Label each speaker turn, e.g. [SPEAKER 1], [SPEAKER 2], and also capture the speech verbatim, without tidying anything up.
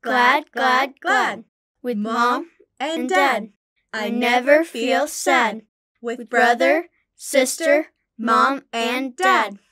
[SPEAKER 1] glad, glad, glad. With Mom and Dad, I never feel sad. With brother, sister, Mom, and Dad.